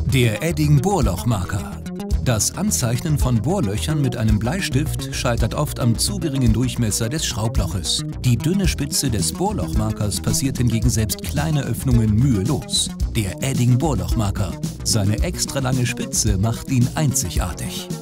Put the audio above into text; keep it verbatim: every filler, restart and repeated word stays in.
Der Edding-Bohrlochmarker. Das Anzeichnen von Bohrlöchern mit einem Bleistift scheitert oft am zu geringen Durchmesser des Schraubloches. Die dünne Spitze des Bohrlochmarkers passiert hingegen selbst kleine Öffnungen mühelos. Der Edding-Bohrlochmarker. Seine extra lange Spitze macht ihn einzigartig.